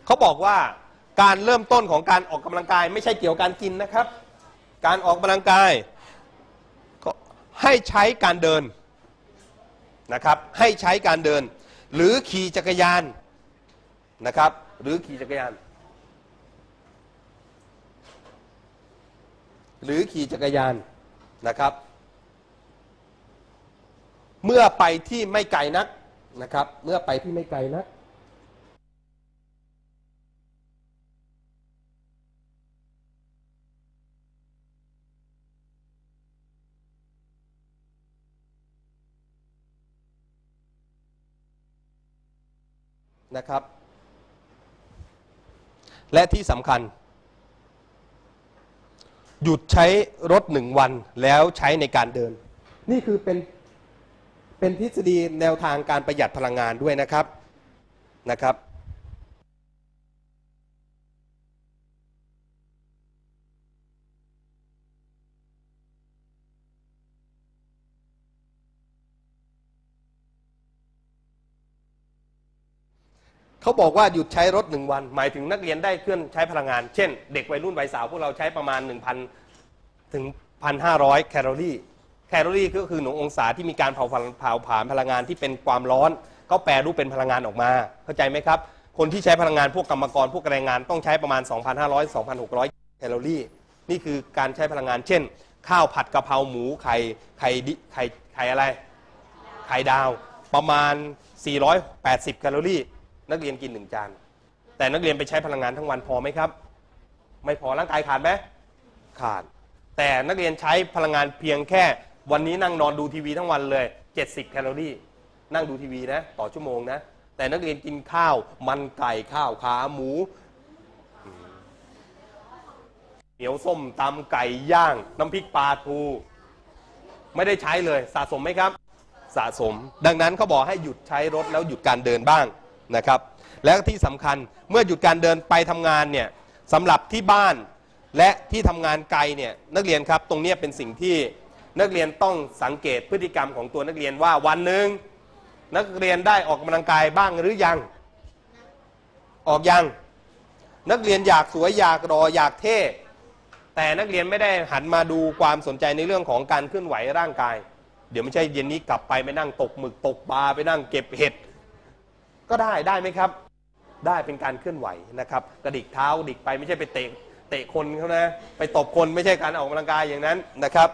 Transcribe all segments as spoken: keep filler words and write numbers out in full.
เขาบอกว่าการเริ่มต้นของการออกกำลังกายไม่ใช่เกี่ยวกับการกินนะครับการออกกำลังกายก็ให้ใช้การเดินนะครับให้ใช้การเดินหรือขี่จักรยานนะครับหรือขี่จักรยานหรือขี่จักรยานนะครับเมื่อไปที่ไม่ไกลนักนะครับเมื่อไปที่ไม่ไกลนักนะครับและที่สำคัญหยุดใช้รถหนึ่งวันแล้วใช้ในการเดินนี่คือเป็นเป็นทฤษฎีแนวทางการประหยัดพลังงานด้วยนะครับนะครับเขาบอกว่าหยุดใช้รถหนึ่งวันหมายถึงนักเรียนได้เคลื่อนใช้พลังงานเช่นเด็กวัยรุ่นวัยสาวพวกเราใช้ประมาณ หนึ่งพัน ถึง หนึ่งพันห้าร้อย แคลอรี่แคลอรี่ก็คือหน่วยองศาที่มีการเผาเผาผลาญพลังงานที่เป็นความร้อนก็แปรรูปเป็นพลังงานออกมาเข้าใจไหมครับคนที่ใช้พลังงานพวกกรรมกรพวกแรงงานต้องใช้ประมาณ สองพันห้าร้อย สองพันหกร้อย แคลอรี่นี่คือการใช้พลังงานเช่นข้าวผัดกะเพราหมูไข่ไข่ไข่ไข่อะไรไข่ดาวประมาณสี่ร้อยแปดสิบแคลอรี่นักเรียนกินหนึ่งจานแต่นักเรียนไปใช้พลังงานทั้งวันพอไหมครับไม่พอร่างกายขาดไหมขาดแต่นักเรียนใช้พลังงานเพียงแค่วันนี้นั่งนอนดูทีวีทั้งวันเลยเจ็ดสิบแคลอรี่นั่งดูทีวีนะต่อชั่วโมงนะแต่นักเรียนกินข้าวมันไก่ข้าวขาหมูเหนียวส้มตำไก่ย่างน้ำพริกปลาทูไม่ได้ใช้เลยสะสมไหมครับสะสมดังนั้นเขาบอกให้หยุดใช้รถแล้วหยุดการเดินบ้างนะครับและที่สำคัญเมื่อหยุดการเดินไปทำงานเนี่ยสำหรับที่บ้านและที่ทำงานไกลเนี่ยนักเรียนครับตรงนี้เป็นสิ่งที่นักเรียนต้องสังเกตพฤติกรรมของตัวนักเรียนว่าวันหนึ่งนักเรียนได้ออกกำลังกายบ้างหรือยังออกยังนักเรียนอยากสวยอยากรออยากเท่แต่นักเรียนไม่ได้หันมาดูความสนใจในเรื่องของการเคลื่อนไหวร่างกายเดี๋ยวไม่ใช่เย็นนี้กลับไปไปนั่งตกหมึกตกปลาไปนั่งเก็บเห็ดก็ได้ได้ไหมครับได้เป็นการเคลื่อนไหวนะครับกระดิกเท้าดิกไปไม่ใช่ไปเตะเตะคนเขานะไปตบคนไม่ใช่การออกกำลังกายอย่างนั้นนะครับ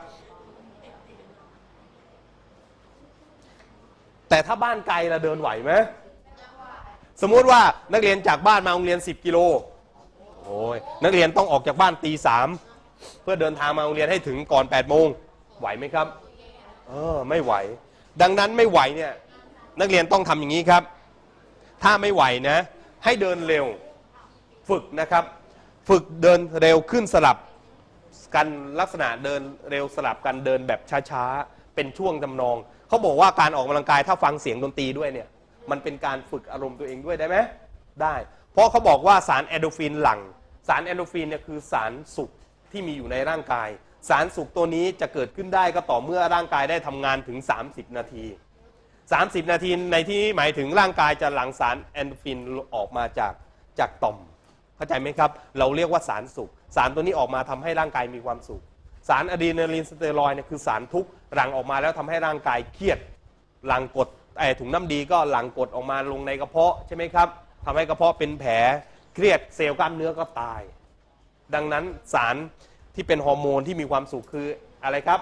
แต่ถ้าบ้านไกลเราเดินไหวไหมสมมุติว่านักเรียนจากบ้านมาโรงเรียนสิบกิโลโอ้ยนักเรียนต้องออกจากบ้านตีสามเพื่อเดินทางมาโรงเรียนให้ถึงก่อนแปดโมงไหวไหมครับเออไม่ไหวดังนั้นไม่ไหวเนี่ยนักเรียนต้องทำอย่างนี้ครับถ้าไม่ไหวนะให้เดินเร็วฝึกนะครับฝึกเดินเร็วขึ้นสลับกันลักษณะเดินเร็วสลับกันเดินแบบช้าๆเป็นช่วงจำนองเขาบอกว่าการออกกำลังกายถ้าฟังเสียงดนตรีด้วยเนี่ยมันเป็นการฝึกอารมณ์ตัวเองด้วยได้ไหมได้เพราะเขาบอกว่าสารเอนโดรฟินหลั่งสารเอนโดรฟินเนี่ยคือสารสุขที่มีอยู่ในร่างกายสารสุขตัวนี้จะเกิดขึ้นได้ก็ต่อเมื่อร่างกายได้ทำงานถึงสามสิบนาทีสามสิบนาทีในที่นี้หมายถึงร่างกายจะหลั่งสารเอนโดรฟินออกมาจากจากต่อมเข้าใจไหมครับเราเรียกว่าสารสุขสารตัวนี้ออกมาทำให้ร่างกายมีความสุขสารอะดรีนาลีนสเตียรอยด์เนี่ยคือสารทุกข์หลั่งออกมาแล้วทำให้ร่างกายเครียดหลั่งกรดไอถุงน้ำดีก็หลั่งกรดออกมาลงในกระเพาะใช่ไหมครับทำให้กระเพาะเป็นแผลเครียดเซลล์กล้ามเนื้อก็ตายดังนั้นสารที่เป็นฮอร์โมนที่มีความสุขคืออะไรครับ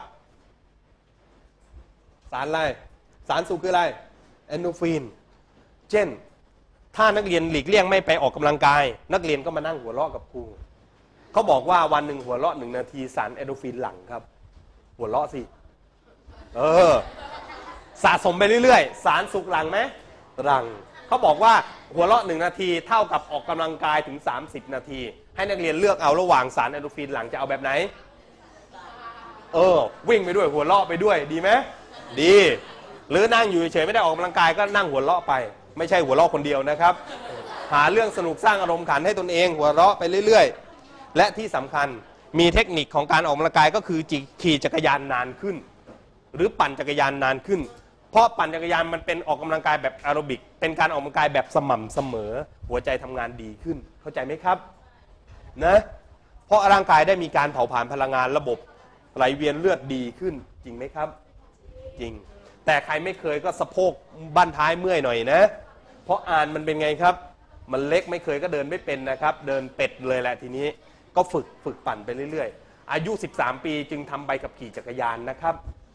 สารอะไรสารสุขคืออะไรเอนโดรฟินเช่นถ้านักเรียนหลีกเลี่ยงไม่ไปออกกำลังกายนักเรียนก็มานั่งหัวเราะกับครูเขาบอกว่าวันหนึ่งหัวเราะหนึ่งนาทีสารเอนโดรฟินหลั่งครับหัวเราะสิเออสะสมไปเรื่อยๆสารสุขหลั่งไหมหลั่งเขาบอกว่าหัวเราะหนึ่งนาทีเท่ากับออกกำลังกายถึงสามสิบนาทีให้นักเรียนเลือกเอาระหว่างสารเอนโดรฟินหลั่งจะเอาแบบไหนเออวิ่งไปด้วยหัวเราะไปด้วยดีไหมดีหรือนั่งอยู่เฉยไม่ได้ออกกำลังกายก็นั่งหัวเราะไปไม่ใช่หัวเราะคนเดียวนะครับหาเรื่องสนุกสร้างอารมณ์ขันให้ตนเองหัวเราะไปเรื่อยๆและที่สำคัญมีเทคนิคของการออกกำลังกายก็คือขี่จักรยานนานขึ้นหรือปั่นจักรยานนานขึ้นเพราะปั่นจักรยานมันเป็นออกกำลังกายแบบแอโรบิกเป็นการออกกำลังกายแบบสม่ำเสมอหัวใจทำงานดีขึ้นเข้าใจไหมครับนะเพราะร่างกายได้มีการเผาผลาญพลังงานระบบไหลเวียนเลือดดีขึ้นจริงไหมครับจริงแต่ใครไม่เคยก็สะโพกบั้นท้ายเมื่อยหน่อยนะเพราะอ่านมันเป็นไงครับมันเล็กไม่เคยก็เดินไม่เป็นนะครับเดินเป็ดเลยแหละทีนี้ก็ฝึกฝึกปั่นไปเรื่อยๆอายุสิบสามปีจึงทำใบขับขี่จักรยานนะครับ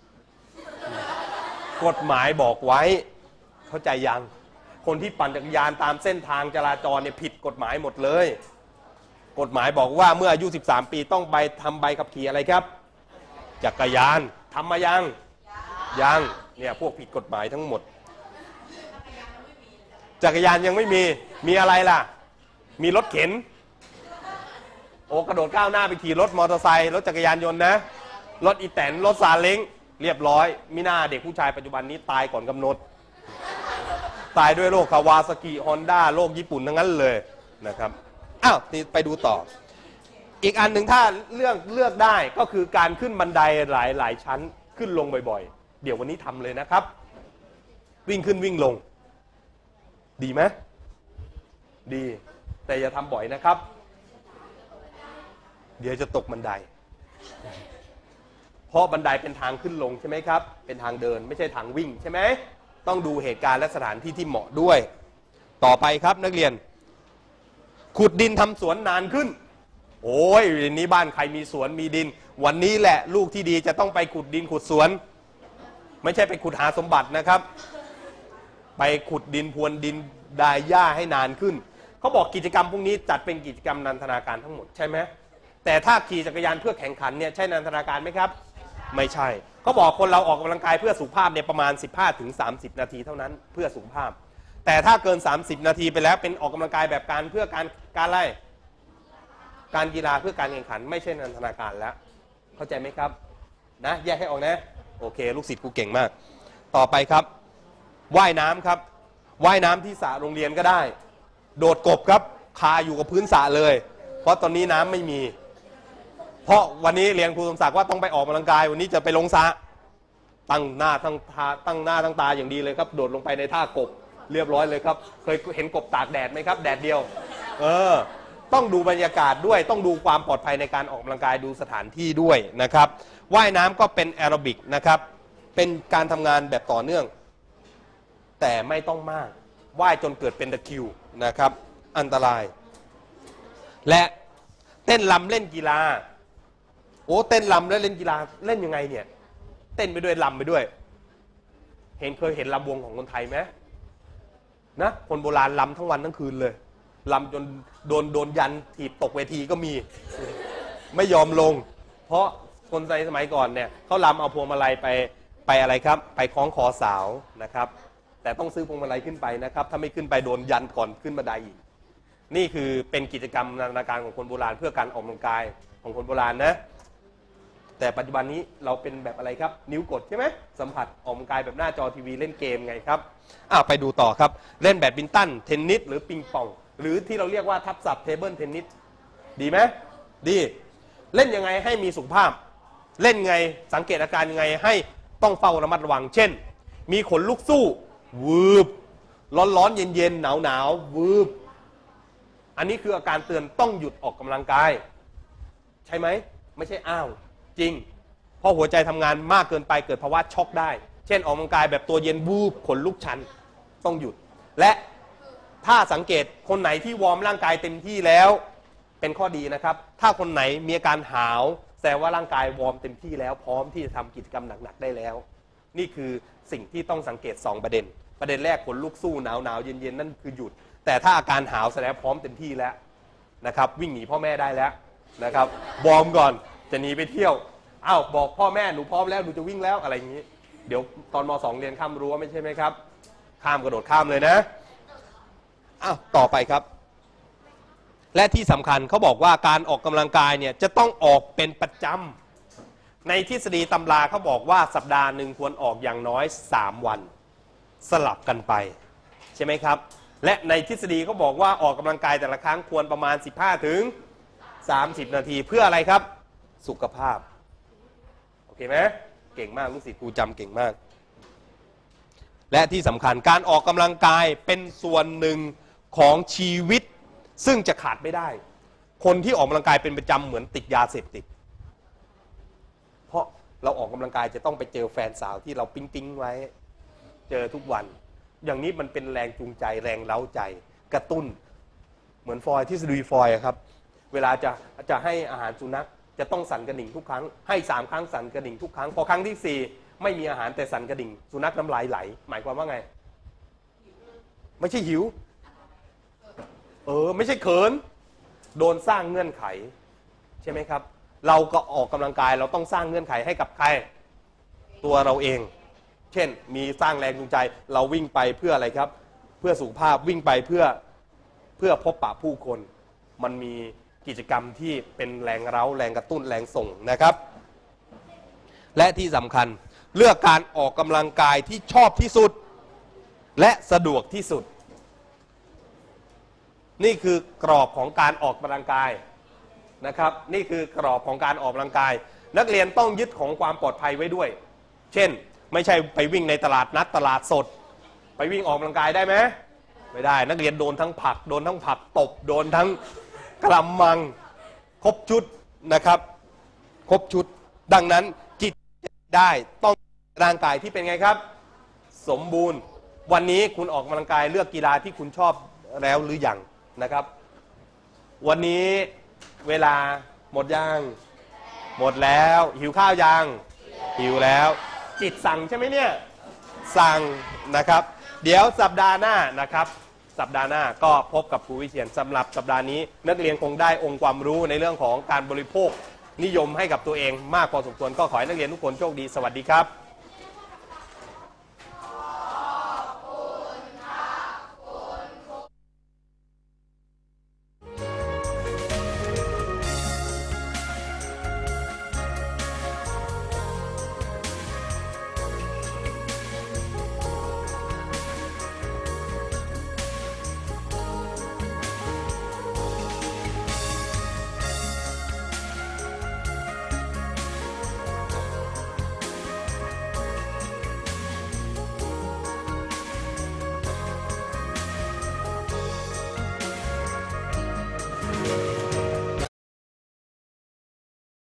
กฎหมายบอกไว้เข้าใจยังคนที่ปั่นจักรยานตามเส้นทางจราจรเนี่ยผิดกฎหมายหมดเลยกฎหมายบอกว่าเมื่ออายุสิบสามปีต้องไปทำใบขับขี่อะไรครับจักรยานทำมายังยังเนี่ยพวกผิดกฎหมายทั้งหมดจักรยานยังไม่มีมีอะไรล่ะมีรถเข็นโอ้กระโดดก้าวหน้าไปขี่รถมอเตอร์ไซค์รถจักรยานยนต์นะรถอีแตนรถซาเล้งเรียบร้อยมิน่าเด็กผู้ชายปัจจุบันนี้ตายก่อนกำหนดตายด้วยโรคคาวาซากิฮอนด้าโรคญี่ปุ่นทั้งนั้นเลยนะครับอ้าวนี่ไปดูต่ออีกอันหนึ่งถ้าเลือกเลือกได้ก็คือการขึ้นบันไดหลายหลายชั้นขึ้นลงบ่อยๆเดี๋ยววันนี้ทำเลยนะครับวิ่งขึ้นวิ่งลงดีไหมดีแต่อย่าทำบ่อยนะครับเดี๋ยวจะตกบันไดเพราะบันไดเป็นทางขึ้นลงใช่ไหมครับเป็นทางเดินไม่ใช่ทางวิ่งใช่ไหมต้องดูเหตุการณ์และสถานที่ที่เหมาะด้วยต่อไปครับนักเรียนขุดดินทำสวนนานขึ้นโอ้ยวันนี้บ้านใครมีสวนมีดินวันนี้แหละลูกที่ดีจะต้องไปขุดดินขุดสวนไม่ใช่ไปขุดหาสมบัตินะครับไปขุดดินพรวนดินดายหญ้าให้นานขึ้นเขาบอกกิจกรรมพวกนี้จัดเป็นกิจกรรมนันทนาการทั้งหมดใช่ไหมแต่ถ้าขี่จักรยานเพื่อแข่งขันเนี่ยใช่นันทนาการไหมครับไม่ใช่เขาบอกคนเราออกกำลังกายเพื่อสุขภาพเนี่ยประมาณ สิบห้าถึงสามสิบ นาทีเท่านั้นเพื่อสุขภาพแต่ถ้าเกินสามสิบนาทีไปแล้วเป็นออกกำลังกายแบบการเพื่อการการอะไรการกีฬาเพื่อการแข่งขันไม่ใช่นันทนาการแล้วเข้าใจไหมครับนะแยกให้ออกนะโอเคลูกศิษย์กูเก่งมากต่อไปครับว่ายน้ำครับว่ายน้ำที่สระโรงเรียนก็ได้โดดกบครับคาอยู่กับพื้นสระเลยเพราะตอนนี้น้ำไม่มีเพราะวันนี้เรียนครูสมศักดิ์ว่าต้องไปออกกำลังกายวันนี้จะไปลงสระตั้งหน้าตั้งตาตั้งหน้าตั้งตาอย่างดีเลยครับโดดลงไปในท่ากบเรียบร้อยเลยครับเคยเห็นกบตากแดดไหมครับแดดเดียวเออต้องดูบรรยากาศด้วยต้องดูความปลอดภัยในการออกกำลังกายดูสถานที่ด้วยนะครับว่ายน้ำก็เป็นแอโรบิกนะครับเป็นการทำงานแบบต่อเนื่องแต่ไม่ต้องมากว่ายจนเกิดเป็นตะคริวนะครับอันตรายและเต้นรำเล่นกีฬาโอ้เต้นรำแล้วเล่นกีฬาเล่นยังไงเนี่ยเต้นไปด้วยรำไปด้วยเห็นเคยเห็นรำวงของคนไทยไหมนะคนโบราณรำทั้งวันทั้งคืนเลยรำจนโดนโดนยันถีบตกเวทีก็มีไม่ยอมลงเพราะคนไทยสมัยก่อนเนี่ยเขารำเอาพวงมาลัยไปไปอะไรครับไปคล้องคอสาวนะครับแต่ต้องซื้อพวงมาลัยขึ้นไปนะครับถ้าไม่ขึ้นไปโดนยันก่อนขึ้นบันไดอีกนี่คือเป็นกิจกรรมนันทนาการของคนโบราณเพื่อการออกกำลังกายของคนโบราณนะแต่ปัจจุบันนี้เราเป็นแบบอะไรครับนิ้วกดใช่ไหมสัมผัสออกกำลังกายแบบหน้าจอทีวีเล่นเกมไงครับอ้าวไปดูต่อครับเล่นแบดมินตันเทนนิสหรือปิงปองหรือที่เราเรียกว่าทับศัพท์เทเบิลเทนนิสดีไหมดีเล่นยังไงให้มีสุขภาพเล่นไงสังเกตอาการยังไงให้ต้องเฝ้าระมัดระวังเช่นมีขนลุกสู้วืบร้อนร้อนเย็นเย็นหนาวหนาววืบอันนี้คืออาการเตือนต้องหยุดออกกำลังกายใช่ไหมไม่ใช่อ้าวจริงเพราะหัวใจทำงานมากเกินไปเกิดภาวะช็อกได้เช่นออกกำลังกายแบบตัวเย็นวูบขนลุกชันต้องหยุดและถ้าสังเกตคนไหนที่วอร์มร่างกายเต็มที่แล้วเป็นข้อดีนะครับถ้าคนไหนมีอาการหาวแสดงว่าร่างกายวอร์มเต็มที่แล้วพร้อมที่จะทำกิจกรรมหนักๆได้แล้วนี่คือสิ่งที่ต้องสังเกตสองประเด็นประเด็นแรกขนลุกสู้หนาวหนาวเย็นเย็นนั่นคือหยุดแต่ถ้าอาการหาวแสดงพร้อมเต็มที่แล้วนะครับวิ่งหนีพ่อแม่ได้แล้วนะครับวอร์มก่อนจะหนีไปเที่ยวอ้าวบอกพ่อแม่หนูพร้อมแล้วหนูจะวิ่งแล้วอะไรอย่างนี้เดี๋ยวตอนม.สอง เรียนข้ามรั้วไม่ใช่ไหมครับข้ามกระโดดข้ามเลยนะอ้าวต่อไปครับและที่สำคัญเขาบอกว่าการออกกำลังกายเนี่ยจะต้องออกเป็นประจำในทฤษฎีตำราเขาบอกว่าสัปดาห์หนึ่งควรออกอย่างน้อยสามวันสลับกันไปใช่ไหมครับและในทฤษฎีเขาบอกว่าออกกำลังกายแต่ละครั้งควรประมาณสิบห้าถึงสามสิบนาทีเพื่ออะไรครับสุขภาพโอเคไหมเก่งมากลูกศิษย์ครูจำเก่งมากและที่สำคัญการออกกำลังกายเป็นส่วนหนึ่งของชีวิตซึ่งจะขาดไม่ได้คนที่ออกกำลังกายเป็นประจำเหมือนติดยาเสพติดเพราะเราออกกำลังกายจะต้องไปเจอแฟนสาวที่เราปิ๊งปิ๊งไว้เจอทุกวันอย่างนี้มันเป็นแรงจูงใจแรงเร้าใจกระตุ้นเหมือนฟอยที่สดุยฟอยครับเวลาจะจะให้อาหารสุนัขจะต้องสั่นกระดิ่งทุกครั้งให้สามครั้งสั่นกระดิ่งทุกครั้งพอครั้งที่สี่ไม่มีอาหารแต่สั่นกระดิ่งสุนัขน้ำลายไหลหมายความว่าไงไม่ใช่หิวเออไม่ใช่เขินโดนสร้างเงื่อนไขใช่ไหมครับเราก็ออกกำลังกายเราต้องสร้างเงื่อนไขให้กับใครตัวเราเองเช่นมีสร้างแรงจูงใจเราวิ่งไปเพื่ออะไรครับเพื่อสุขภาพวิ่งไปเพื่อเพื่อพบปะผู้คนมันมีกิจกรรมที่เป็นแรงเร้าแรงกระตุ้นแรงส่งนะครับและที่สำคัญเลือกการออกกำลังกายที่ชอบที่สุดและสะดวกที่สุดนี่คือกรอบของการออกกำลังกายนะครับนี่คือกรอบของการออกกำลังกายนักเรียนต้องยึดของความปลอดภัยไว้ด้วยเช่นไม่ใช่ไปวิ่งในตลาดนัดตลาดสดไปวิ่งออกกำลังกายได้ไหมไม่ได้นักเรียนโดนทั้งผลักโดนทั้งผลักตบโดนทั้งกระมังครบชุดนะครับครบชุดดังนั้นจิตได้ต้องร่างกายที่เป็นไงครับสมบูรณ์วันนี้คุณออกกำลังกายเลือกกีฬาที่คุณชอบแล้วหรือยังนะครับวันนี้เวลาหมดยังหมดแล้วหิวข้าวยังหิวแล้วจิตสั่งใช่ไหมเนี่ยสั่งนะครับเดี๋ยวสัปดาห์หน้านะครับสัปดาห์หน้าก็พบกับครูวิเชียรสำหรับสัปดาห์นี้นักเรียนคงได้องค์ความรู้ในเรื่องของการบริโภคนิยมให้กับตัวเองมากพอสมควรก็ขอให้นักเรียนทุกคนโชคดีสวัสดีครับ